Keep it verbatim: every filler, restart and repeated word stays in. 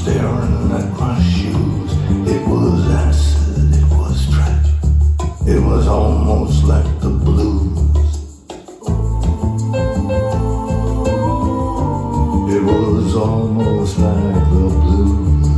staring at my shoes. It was acid, it was tragic. It was almost like the blues. It was almost like the blues.